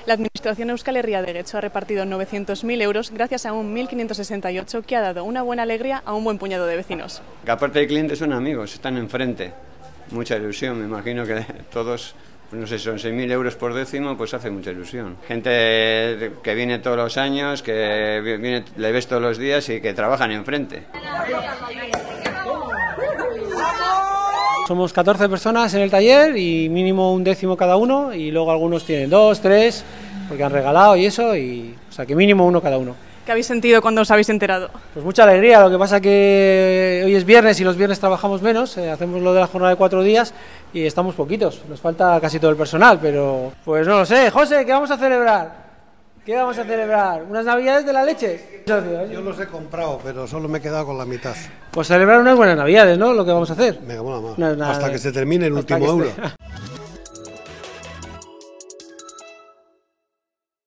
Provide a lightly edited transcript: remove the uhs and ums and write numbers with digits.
La Administración Euskal Herria de Getxo ha repartido 900.000 euros gracias a un 1568 que ha dado una buena alegría a un buen puñado de vecinos. Que aparte de clientes son amigos, están enfrente. Mucha ilusión, me imagino que todos, no sé, son 6.000 euros por décimo, pues hace mucha ilusión. Gente que viene todos los años, que viene, le ves todos los días y que trabajan enfrente. Somos 14 personas en el taller y mínimo un décimo cada uno, y luego algunos tienen 2, 3, porque han regalado y eso, o sea que mínimo uno cada uno. ¿Qué habéis sentido cuando os habéis enterado? Pues mucha alegría, lo que pasa que hoy es viernes y los viernes trabajamos menos, hacemos lo de la jornada de 4 días y estamos poquitos, nos falta casi todo el personal, pero pues no lo sé. José, ¿qué vamos a celebrar? ¿Qué vamos a celebrar? ¿Unas navidades de la leche? Yo los he comprado, pero solo me he quedado con la mitad. Pues celebrar unas buenas navidades, ¿no? Lo que vamos a hacer. Venga, hasta que se termine el último euro.